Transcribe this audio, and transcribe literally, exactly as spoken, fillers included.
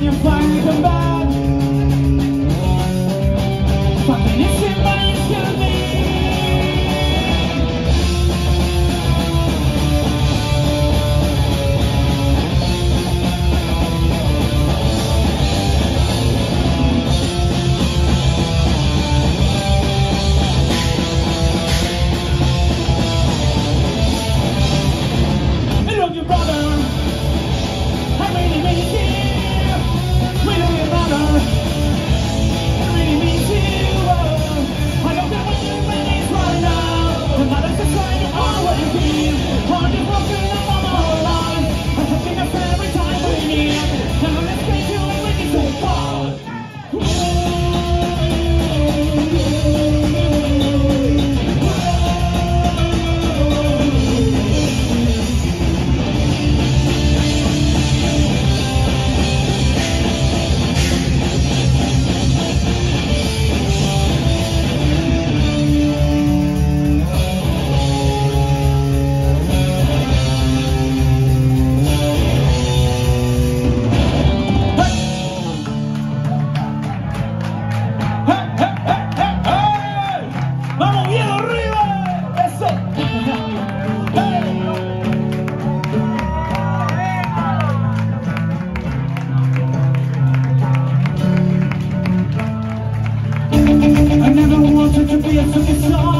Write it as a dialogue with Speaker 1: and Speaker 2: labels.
Speaker 1: you finally come back, fucking it's in my me. I love you, brother. I really mean it. We love you, brother. I really mean it. I know that when you're ready right now, the mother's just trying to always be. On your broken up on my life, I'm taking up every time we meet. And I'm gonna stay till we can say fuck. ¡Vamos, Uviéu, arriba! ¡Eso! I never wanted to be a superstar.